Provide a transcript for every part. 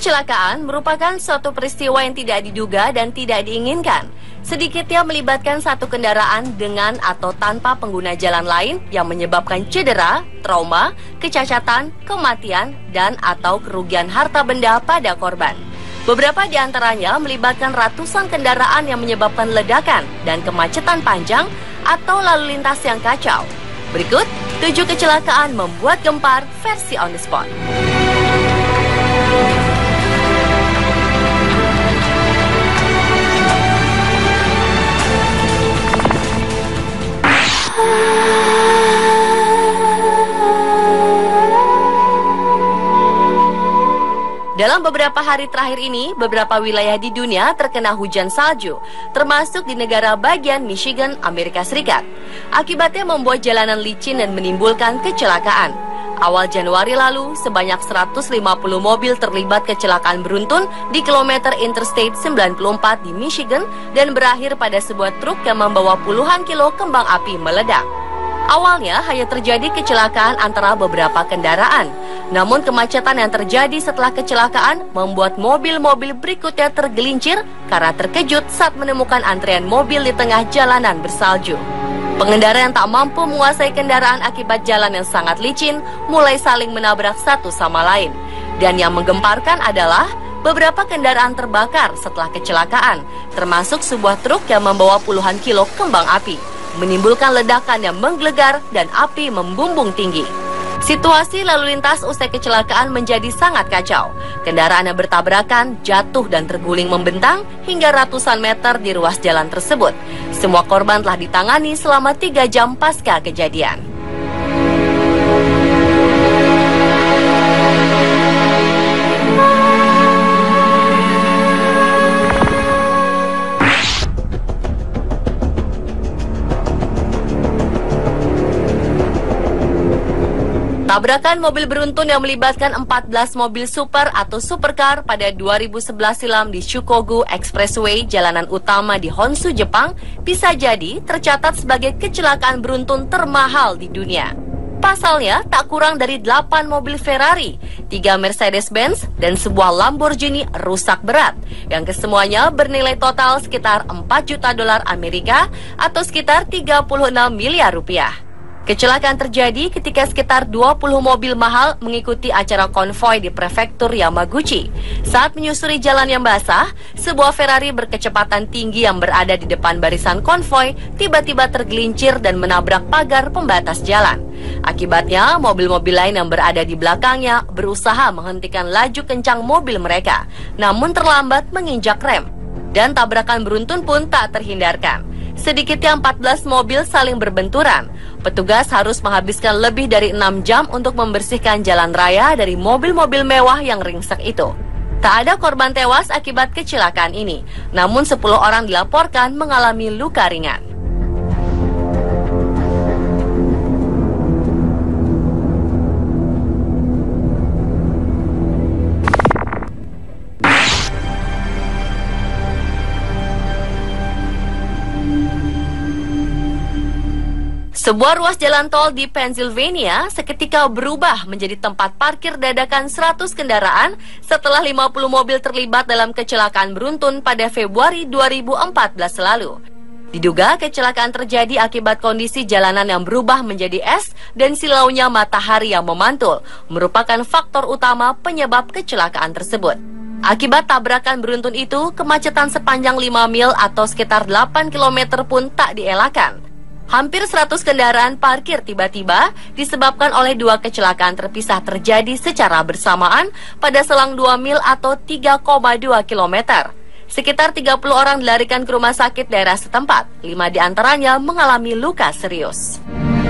Kecelakaan merupakan suatu peristiwa yang tidak diduga dan tidak diinginkan. Sedikitnya melibatkan satu kendaraan dengan atau tanpa pengguna jalan lain yang menyebabkan cedera, trauma, kecacatan, kematian, dan atau kerugian harta benda pada korban. Beberapa di antaranya melibatkan ratusan kendaraan yang menyebabkan ledakan dan kemacetan panjang atau lalu lintas yang kacau. Berikut 7 kecelakaan membuat gempar versi on the spot. Dalam beberapa hari terakhir ini, beberapa wilayah di dunia terkena hujan salju, termasuk di negara bagian Michigan, Amerika Serikat. Akibatnya membuat jalanan licin dan menimbulkan kecelakaan. Awal Januari lalu, sebanyak 150 mobil terlibat kecelakaan beruntun di kilometer Interstate 94 di Michigan dan berakhir pada sebuah truk yang membawa puluhan kilo kembang api meledak. Awalnya hanya terjadi kecelakaan antara beberapa kendaraan. Namun kemacetan yang terjadi setelah kecelakaan membuat mobil-mobil berikutnya tergelincir karena terkejut saat menemukan antrian mobil di tengah jalanan bersalju. Pengendara yang tak mampu menguasai kendaraan akibat jalan yang sangat licin mulai saling menabrak satu sama lain. Dan yang menggemparkan adalah beberapa kendaraan terbakar setelah kecelakaan, termasuk sebuah truk yang membawa puluhan kilo kembang api, menimbulkan ledakan yang menggelegar dan api membumbung tinggi. Situasi lalu lintas usai kecelakaan menjadi sangat kacau. Kendaraan yang bertabrakan, jatuh dan terguling membentang hingga ratusan meter di ruas jalan tersebut. Semua korban telah ditangani selama 3 jam pasca kejadian. Tabrakan mobil beruntun yang melibatkan 14 mobil super atau supercar pada 2011 silam di Shukogu Expressway, jalanan utama di Honshu, Jepang, bisa jadi tercatat sebagai kecelakaan beruntun termahal di dunia. Pasalnya, tak kurang dari 8 mobil Ferrari, 3 Mercedes-Benz, dan sebuah Lamborghini rusak berat, yang kesemuanya bernilai total sekitar 4 juta dolar Amerika atau sekitar 36 miliar rupiah. Kecelakaan terjadi ketika sekitar 20 mobil mahal mengikuti acara konvoi di prefektur Yamaguchi. Saat menyusuri jalan yang basah, sebuah Ferrari berkecepatan tinggi yang berada di depan barisan konvoi tiba-tiba tergelincir dan menabrak pagar pembatas jalan. Akibatnya, mobil-mobil lain yang berada di belakangnya berusaha menghentikan laju kencang mobil mereka, namun terlambat menginjak rem. Dan tabrakan beruntun pun tak terhindarkan. Sedikitnya 14 mobil saling berbenturan. Petugas harus menghabiskan lebih dari 6 jam untuk membersihkan jalan raya dari mobil-mobil mewah yang ringsek itu. Tak ada korban tewas akibat kecelakaan ini, namun 10 orang dilaporkan mengalami luka ringan. Sebuah ruas jalan tol di Pennsylvania seketika berubah menjadi tempat parkir dadakan 100 kendaraan setelah 50 mobil terlibat dalam kecelakaan beruntun pada Februari 2014 lalu. Diduga kecelakaan terjadi akibat kondisi jalanan yang berubah menjadi es dan silaunya matahari yang memantul, merupakan faktor utama penyebab kecelakaan tersebut. Akibat tabrakan beruntun itu, kemacetan sepanjang 5 mil atau sekitar 8 km pun tak dielakkan. Hampir 100 kendaraan parkir tiba-tiba disebabkan oleh 2 kecelakaan terpisah terjadi secara bersamaan pada selang 2 mil atau 3,2 km. Sekitar 30 orang dilarikan ke rumah sakit daerah setempat, 5 diantaranya mengalami luka serius.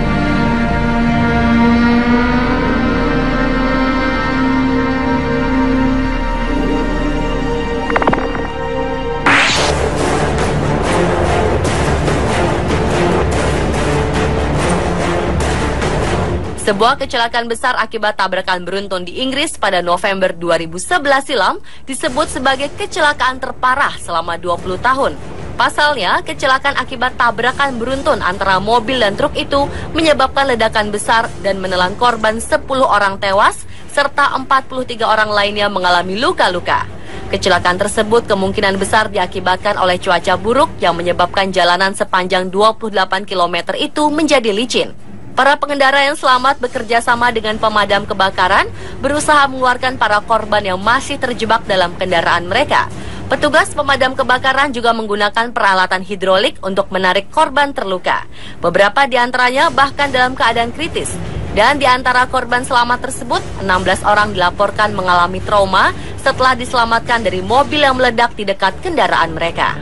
Sebuah kecelakaan besar akibat tabrakan beruntun di Inggris pada November 2011 silam disebut sebagai kecelakaan terparah selama 20 tahun. Pasalnya, kecelakaan akibat tabrakan beruntun antara mobil dan truk itu menyebabkan ledakan besar dan menelan korban 10 orang tewas, serta 43 orang lainnya mengalami luka-luka. Kecelakaan tersebut kemungkinan besar diakibatkan oleh cuaca buruk yang menyebabkan jalanan sepanjang 28 km itu menjadi licin. Para pengendara yang selamat bekerja sama dengan pemadam kebakaran berusaha mengeluarkan para korban yang masih terjebak dalam kendaraan mereka. Petugas pemadam kebakaran juga menggunakan peralatan hidrolik untuk menarik korban terluka. Beberapa di antaranya bahkan dalam keadaan kritis. Dan di antara korban selamat tersebut, 16 orang dilaporkan mengalami trauma setelah diselamatkan dari mobil yang meledak di dekat kendaraan mereka.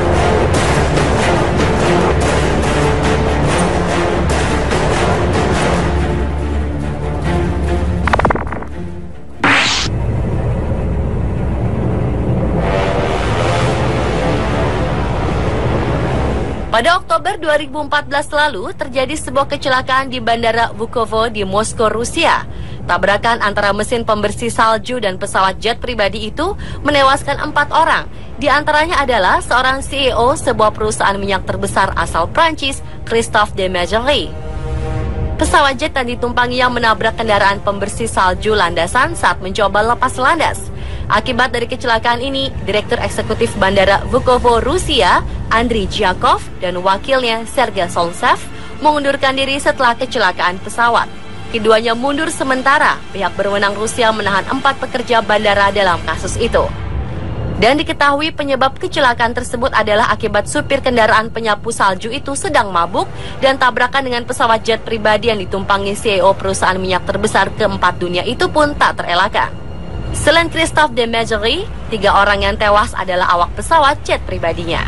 Pada Oktober 2014 lalu, terjadi sebuah kecelakaan di Bandara Vnukovo di Moskow, Rusia. Tabrakan antara mesin pembersih salju dan pesawat jet pribadi itu menewaskan 4 orang. Di antaranya adalah seorang CEO sebuah perusahaan minyak terbesar asal Prancis, Christophe de Margerie. Pesawat jet yang ditumpangi yang menabrak kendaraan pembersih salju landasan saat mencoba lepas landas. Akibat dari kecelakaan ini, Direktur Eksekutif Bandara Vnukovo, Rusia, Andriy Zhakov, dan wakilnya Sergei Solntsev mengundurkan diri setelah kecelakaan pesawat. Keduanya mundur sementara, pihak berwenang Rusia menahan 4 pekerja bandara dalam kasus itu. Dan diketahui penyebab kecelakaan tersebut adalah akibat supir kendaraan penyapu salju itu sedang mabuk dan tabrakan dengan pesawat jet pribadi yang ditumpangi CEO perusahaan minyak terbesar keempat dunia itu pun tak terelakkan. Selain Christophe de Margerie, 3 orang yang tewas adalah awak pesawat jet pribadinya.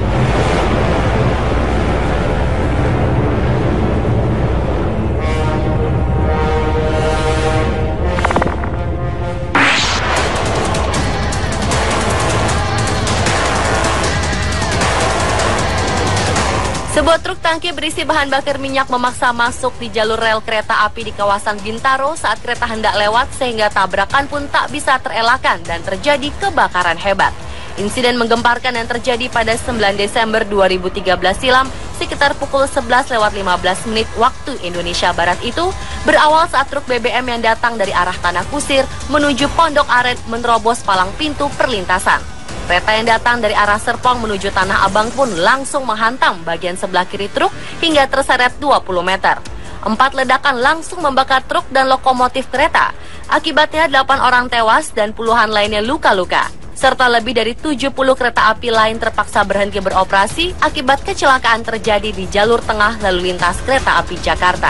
Sebuah truk tangki berisi bahan bakar minyak memaksa masuk di jalur rel kereta api di kawasan Bintaro saat kereta hendak lewat sehingga tabrakan pun tak bisa terelakkan dan terjadi kebakaran hebat. Insiden menggemparkan yang terjadi pada 9 Desember 2013 silam sekitar pukul 11:15 waktu Indonesia Barat itu berawal saat truk BBM yang datang dari arah Tanah Kusir menuju Pondok Aren menerobos palang pintu perlintasan. Kereta yang datang dari arah Serpong menuju Tanah Abang pun langsung menghantam bagian sebelah kiri truk hingga terseret 20 meter. 4 ledakan langsung membakar truk dan lokomotif kereta. Akibatnya 8 orang tewas dan puluhan lainnya luka-luka. Serta lebih dari 70 kereta api lain terpaksa berhenti beroperasi akibat kecelakaan terjadi di jalur tengah lalu lintas kereta api Jakarta.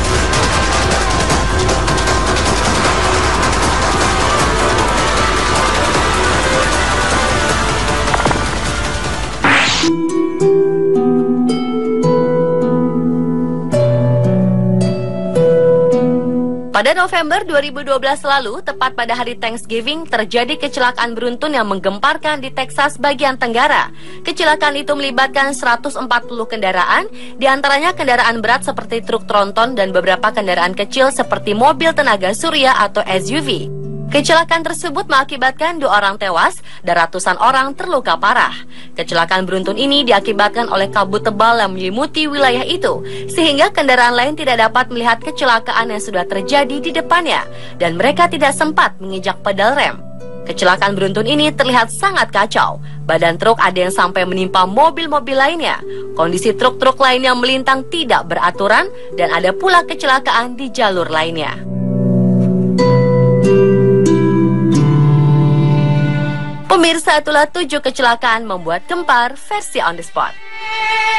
Pada November 2012 lalu, tepat pada hari Thanksgiving, terjadi kecelakaan beruntun yang menggemparkan di Texas bagian tenggara. Kecelakaan itu melibatkan 140 kendaraan, diantaranya kendaraan berat seperti truk tronton dan beberapa kendaraan kecil seperti mobil tenaga surya atau SUV. Kecelakaan tersebut mengakibatkan 2 orang tewas dan ratusan orang terluka parah. Kecelakaan beruntun ini diakibatkan oleh kabut tebal yang menyelimuti wilayah itu, sehingga kendaraan lain tidak dapat melihat kecelakaan yang sudah terjadi di depannya, dan mereka tidak sempat menginjak pedal rem. Kecelakaan beruntun ini terlihat sangat kacau. Badan truk ada yang sampai menimpa mobil-mobil lainnya. Kondisi truk-truk lain yang melintang tidak beraturan, dan ada pula kecelakaan di jalur lainnya. Pemirsa, itulah 7 kecelakaan membuat gempar versi On The Spot.